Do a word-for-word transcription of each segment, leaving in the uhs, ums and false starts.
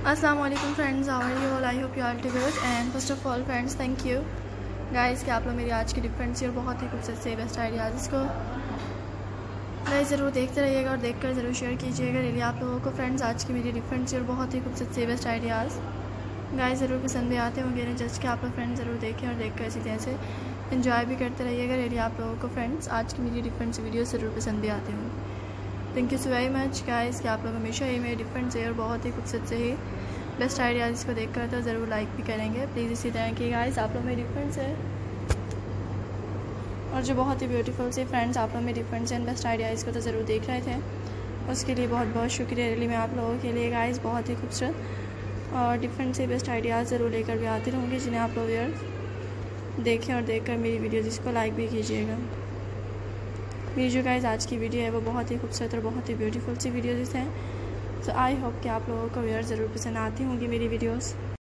अस्सलाम वालेकुम friends, how are you all? I hope you are good. And first of all friends, thank you guys कि आप लोग मेरी आज की डिफरेंट और बहुत ही खूबसूरत से बेस्ट आइडियाज़ इसको गाइस ज़रूर देखते रहिएगा और देखकर ज़रूर शेयर कीजिएगा। रियली आप लोगों को फ्रेंड्स आज की मेरी डिफरेंट और बहुत ही खूबसूरत से बेस्ट आइडियाज़ गाइस ज़रूर पसंद भी आते होंगे। जस्ट कि आप लोग फ्रेंड्स ज़रूर देखें और देखकर इसी तरह से इन्जॉय भी करते रहिएगा। रियली आप लोगों को फ्रेंड्स आज की मेरी डिफरेंट वीडियो ज़रूर पसंद भी आते होंगे। Thank you so very much guys कि आप लोग हमेशा ही मेरे डिफरेंट से और बहुत ही खूबसूरत से ही बेस्ट आइडियाज़ इसको देख कर तो ज़रूर लाइक भी करेंगे प्लीज़। इसी तरह की गाइस आप लोग मेरे डिफरेंट से और जो बहुत ही ब्यूटीफुल से फ्रेंड्स आप लोग मेरे डिफरेंट एंड बेस्ट आइडियाज़ को तो ज़रूर देख रहे थे, उसके लिए बहुत बहुत शुक्रिया। रियली मैं आप लोगों के लिए गाइस बहुत ही खूबसूरत और डिफरेंट से बेस्ट आइडियाज़ ज़रूर लेकर भी आती रहूँगी, जिन्हें आप लोग यार देखें और देखकर मेरी वीडियो जिसको लाइक भी कीजिएगा। मेरी जो गाइस आज की वीडियो है वो बहुत ही खूबसूरत और बहुत ही ब्यूटीफुल सी वीडियोज़ हैं। सो आई होप कि आप लोगों को व्यूअर ज़रूर पसंद आती होंगी मेरी वीडियोस।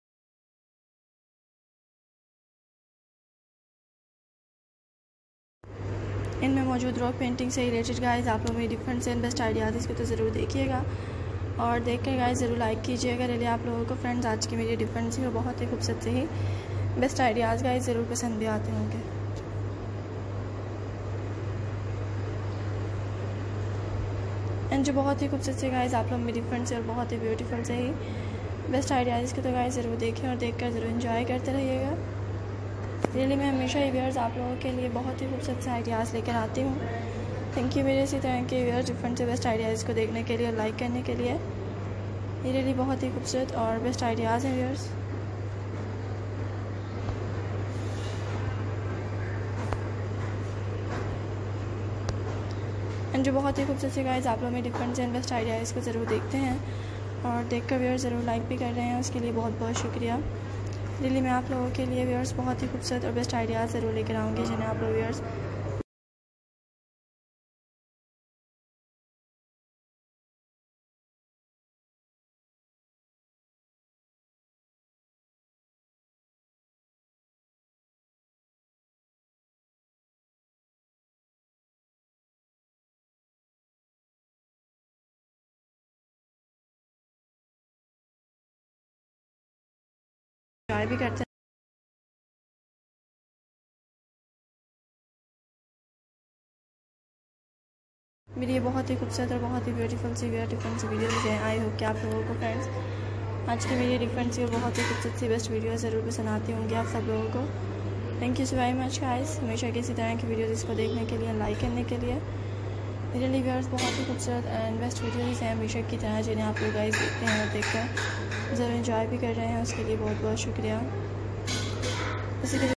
इनमें मौजूद रॉक पेंटिंग से रिलेटेड गाइस आप लोग मेरी डिफरेंट एंड बेस्ट आइडियाज़ इसको तो ज़रूर देखिएगा और देखकर गाइस ज़रूर लाइक कीजिएगा। रियली आप लोगों को फ्रेंड्स आज की मेरी डिफरेंट सी और बहुत ही खूबसूरत से ही बेस्ट आइडियाज़ गाइस ज़रूर पसंद भी आते होंगे। एंड जो बहुत ही खूबसूरत से गाइस आप लोग मेरी डिफरेंट से और बहुत ही ब्यूटीफुल से ही बेस्ट आइडियाज़ को तो गाइस ज़रूर देखें और देखकर ज़रूर एंजॉय करते रहिएगा। रियली मैं हमेशा ही व्यूअर्स आप लोगों के लिए बहुत ही खूबसूरत से आइडियाज़ लेकर आती हूँ। थैंक यू मेरे इसी तरह के व्यूअर्स डिफरेंट से बेस्ट आइडियाज़ को देखने के लिए और लाइक करने के लिए। ये रियली बहुत ही खूबसूरत और बेस्ट आइडियाज़ हैं व्यूअर्स। एंड जो बहुत ही खूबसूरत से गाइस आप लोग में डिफरेंट एंड बेस्ट आइडियाज़ को ज़रूर देखते हैं और देखकर व्यूअर्स ज़रूर लाइक भी कर रहे हैं, उसके लिए बहुत बहुत शुक्रिया। रियली मैं आप लोगों के लिए व्यूअर्स बहुत ही खूबसूरत और बेस्ट आइडियाज़ ज़रूर लेकर आऊँगी, जिन्हें आप लोग व्यूअर्स एंजॉय भी करते हैं। मेरी ये बहुत ही खूबसूरत और बहुत ही ब्यूटीफुल सी डिफरेंट सी वीडियोज़ हैं। आई होप कि आप लोगों को फ्रेंड्स आज की मेरी डिफरेंट सी और बहुत ही खूबसूरत सी बेस्ट वीडियो ज़रूर पसंद आती होंगी आप सब लोगों को। Thank you so very much guys हमेशा किसी तरह की वीडियोज़ इसको देखने के लिए, लाइक करने के लिए। रियली व्यूअर्स बहुत ही खूबसूरत एंड बेस्ट वीडियोज़ हैं हमेशा की तरह, जिन्हें आप लोग गाइस देखते हैं और देखकर ज़रूर एंजॉय भी कर रहे हैं, उसके लिए बहुत बहुत शुक्रिया। इसी